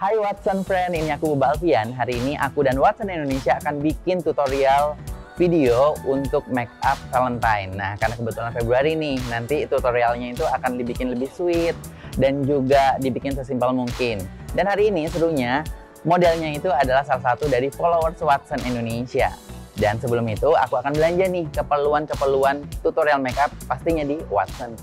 Hai Watson Friend, ini aku Boba Alfian. Hari ini aku dan Watson Indonesia akan bikin tutorial video untuk make up Valentine. Nah, karena kebetulan Februari nih, nanti tutorialnya itu akan dibikin lebih sweet dan juga dibikin sesimpel mungkin. Dan hari ini serunya, modelnya itu adalah salah satu dari followers Watson Indonesia. Dan sebelum itu, aku akan belanja nih keperluan-keperluan tutorial make up pastinya di Watson.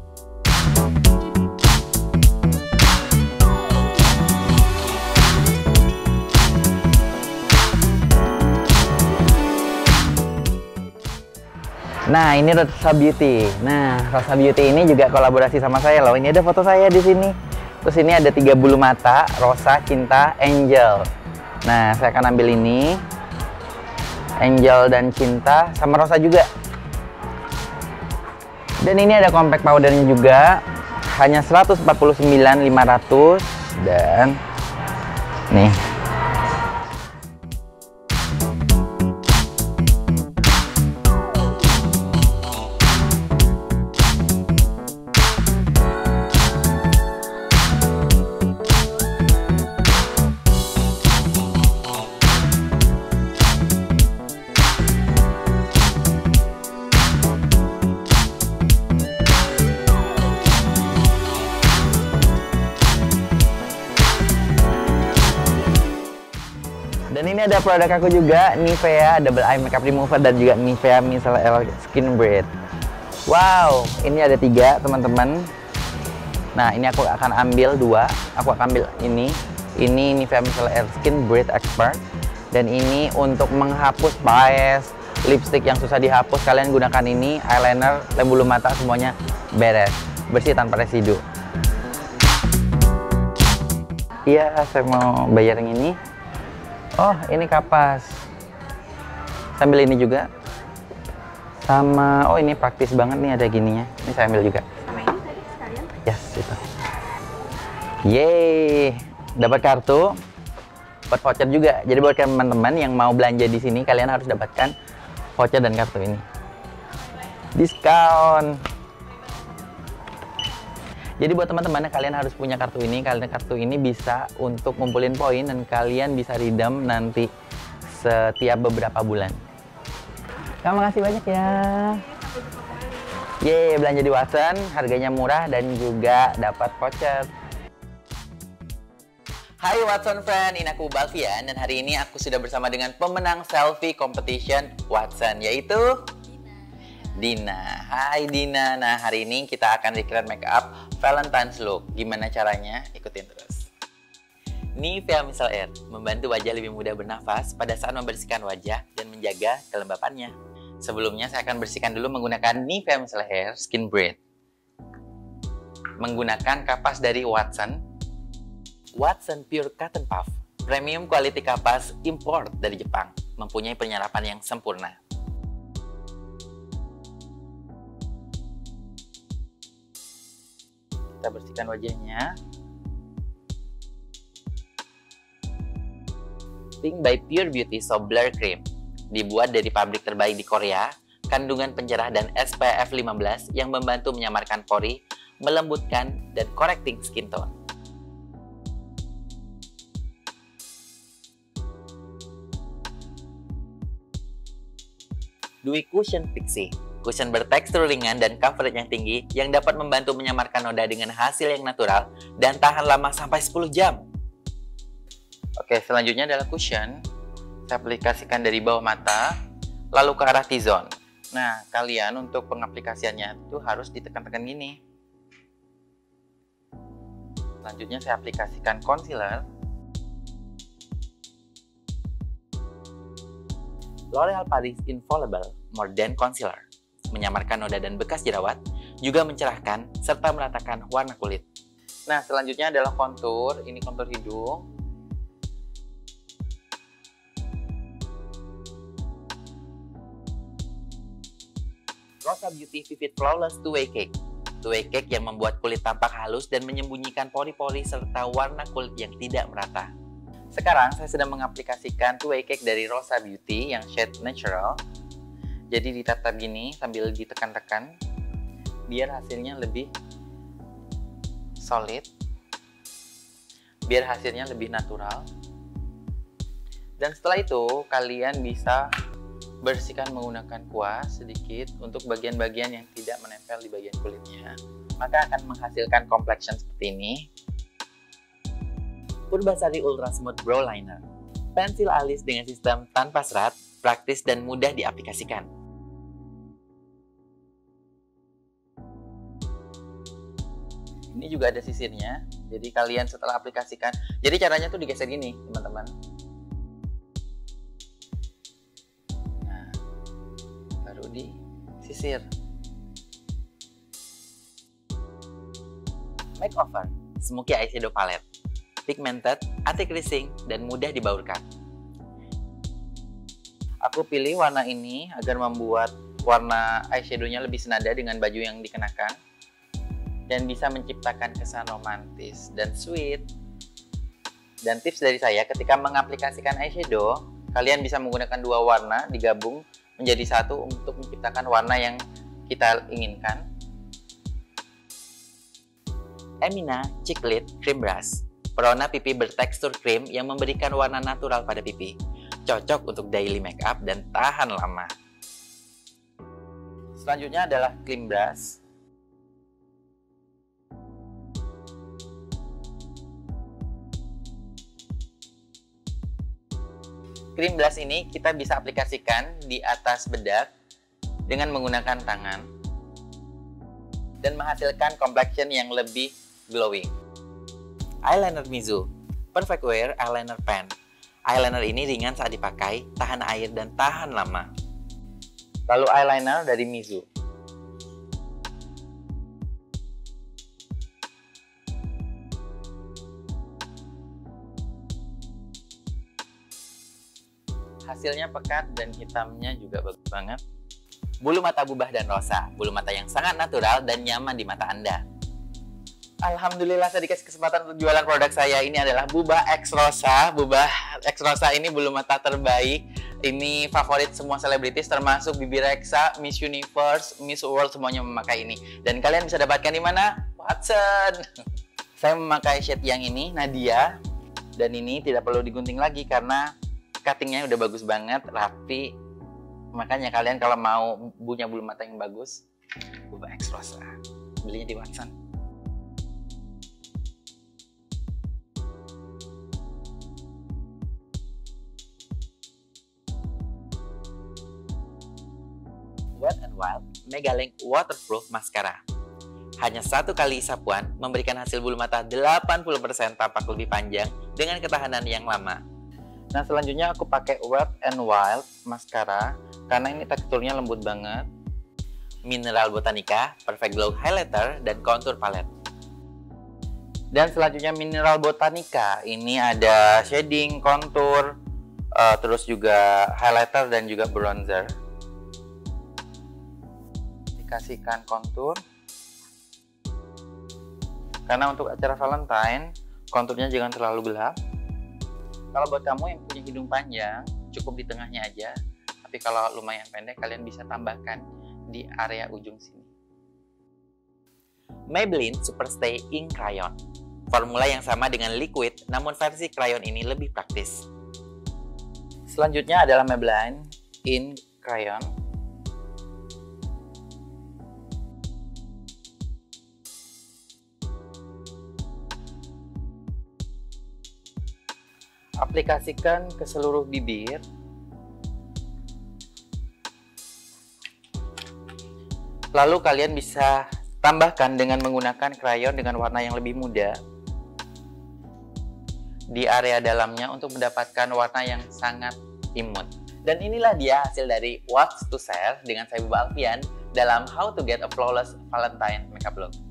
Nah, ini Rosa Beauty. Nah, Rosa Beauty ini juga kolaborasi sama saya loh. Ini ada foto saya di sini. Terus ini ada 3 bulu mata, Rosa, Cinta, Angel. Nah, saya akan ambil ini. Angel dan Cinta sama Rosa juga. Dan ini ada compact powdernya juga. Hanya 149.500 dan nih. Dan ini ada produk aku juga, Nivea Double Eye Makeup Remover dan juga Nivea Micellar Skin Breath. Wow, ini ada 3 teman-teman. Nah, ini aku akan ambil 2. Aku akan ambil ini. Ini Nivea Micellar Skin Breath Expert. Dan ini untuk menghapus bias, lipstick yang susah dihapus. Kalian gunakan ini, eyeliner, lem bulu mata, semuanya beres. Bersih tanpa residu. Iya, saya mau bayar yang ini. Oh, ini kapas. Sambil ini juga. Sama, oh ini praktis banget nih ada gininya. Ini saya ambil juga. Sama ini tadi sekalian? Yes, itu. Yeay, dapat kartu. Dapat voucher juga. Jadi buat teman-teman yang mau belanja di sini, kalian harus dapatkan voucher dan kartu ini. Diskon. Jadi buat teman-teman, kalian harus punya kartu ini. Karena kartu ini bisa untuk ngumpulin poin dan kalian bisa redeem nanti setiap beberapa bulan. Terima kasih banyak ya. Yeay, belanja di Watson, harganya murah dan juga dapat voucher. Hai Watson Friend, ini aku Boba Alfian dan hari ini aku sudah bersama dengan pemenang selfie competition Watson, yaitu Dina. Hai Dina. Nah, hari ini kita akan recreate make up Valentine's look. Gimana caranya? Ikutin terus. Nivea Micellar membantu wajah lebih mudah bernafas pada saat membersihkan wajah dan menjaga kelembapannya. Sebelumnya saya akan bersihkan dulu menggunakan Nivea Micellar Skin Breath. Menggunakan kapas dari Watson Pure Cotton Puff. Premium quality kapas import dari Jepang. Mempunyai penyerapan yang sempurna. Kita bersihkan wajahnya. Pink by Pure Beauty Soft Blur Cream. Dibuat dari pabrik terbaik di Korea, kandungan pencerah dan SPF 15 yang membantu menyamarkan pori, melembutkan, dan correcting skin tone. Dewy Cushion Pixie. Cushion bertekstur ringan dan coverage yang tinggi yang dapat membantu menyamarkan noda dengan hasil yang natural dan tahan lama sampai 10 jam. Oke, selanjutnya adalah cushion. Saya aplikasikan dari bawah mata, lalu ke arah T-zone. Nah, kalian untuk pengaplikasiannya itu harus ditekan-tekan gini. Selanjutnya saya aplikasikan concealer. L'Oreal Paris Infallible More Than Concealer. Menyamarkan noda dan bekas jerawat, juga mencerahkan serta meratakan warna kulit. Nah, selanjutnya adalah kontur. Ini kontur hidung. Rosa Beauty Vivid Flawless Two-Way Cake. Two-Way Cake yang membuat kulit tampak halus dan menyembunyikan pori-pori serta warna kulit yang tidak merata. Sekarang saya sedang mengaplikasikan Two-Way Cake dari Rosa Beauty yang shade Natural. Jadi ditata gini sambil ditekan-tekan biar hasilnya lebih solid. biar hasilnya lebih natural. Dan setelah itu kalian bisa bersihkan menggunakan kuas sedikit untuk bagian-bagian yang tidak menempel di bagian kulitnya, maka akan menghasilkan complexion seperti ini. Purbasari Ultra Smooth Brow Liner, pensil alis dengan sistem tanpa serat, praktis dan mudah diaplikasikan. Ini juga ada sisirnya, jadi kalian setelah aplikasikan, jadi caranya tuh digeser gini teman-teman. Nah, baru disisir. Makeover Smoky Eyeshadow Palette, pigmented, anti-creasing, dan mudah dibaurkan. Aku pilih warna ini agar membuat warna eyeshadow-nya lebih senada dengan baju yang dikenakan dan bisa menciptakan kesan romantis dan sweet. Dan tips dari saya, ketika mengaplikasikan eyeshadow, kalian bisa menggunakan dua warna digabung menjadi satu untuk menciptakan warna yang kita inginkan. Emina Cheek Lid Cream Brush, perwarna pipi bertekstur krim yang memberikan warna natural pada pipi. Cocok untuk daily makeup dan tahan lama. Selanjutnya adalah Cream Brush. Cream brush ini kita bisa aplikasikan di atas bedak dengan menggunakan tangan dan menghasilkan complexion yang lebih glowing. Eyeliner Mizu Perfect Wear Eyeliner Pen. Eyeliner ini ringan saat dipakai, tahan air dan tahan lama. Lalu eyeliner dari Mizu. Hasilnya pekat dan hitamnya juga bagus banget. Bulu mata Bubah dan Rosa, bulu mata yang sangat natural dan nyaman di mata Anda. Alhamdulillah saya dikasih kesempatan untuk jualan produk saya. Ini adalah Bubah X Rosa. Bubah X Rosa ini bulu mata terbaik. Ini favorit semua selebritis termasuk Bibi Rexha, Miss Universe, Miss World, semuanya memakai ini. Dan kalian bisa dapatkan di mana? Watson. Saya memakai shade yang ini, Nadia. Dan ini tidak perlu digunting lagi karena cuttingnya udah bagus banget, rapi. Makanya kalian kalau mau punya bulu mata yang bagus, Bubah X Rosa, belinya di Watson. Wet n Wild Mega Link Waterproof Mascara. Hanya satu kali sapuan memberikan hasil bulu mata 80% tampak lebih panjang dengan ketahanan yang lama. Nah, selanjutnya aku pakai Wet n Wild Mascara karena ini teksturnya lembut banget. Mineral Botanica Perfect Glow Highlighter dan Contour Palette. Dan selanjutnya Mineral Botanica, ini ada shading, contour, terus juga highlighter dan juga bronzer. Dikasihkan contour. Karena untuk acara Valentine, konturnya jangan terlalu gelap. Kalau buat kamu yang punya hidung panjang, cukup di tengahnya aja. Tapi kalau lumayan pendek, kalian bisa tambahkan di area ujung sini. Maybelline Superstay Ink Crayon. Formula yang sama dengan liquid, namun versi crayon ini lebih praktis. Selanjutnya adalah Maybelline Ink Crayon. Aplikasikan ke seluruh bibir. Lalu kalian bisa tambahkan dengan menggunakan krayon dengan warna yang lebih muda di area dalamnya untuk mendapatkan warna yang sangat imut. Dan inilah dia hasil dari What's to Share dengan saya Bubah Alfian dalam How to Get a Flawless Valentine Makeup Look.